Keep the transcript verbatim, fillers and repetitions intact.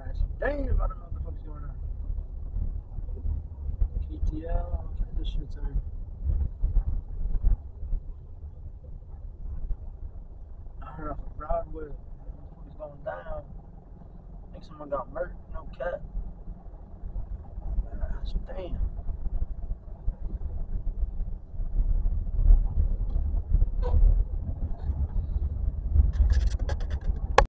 Damn, I don't know what the fuck is going on. K T L, okay, this shit's in. I heard off of Broadway. What the fuck is going down? I think someone got murked, no cat. Gosh, damn.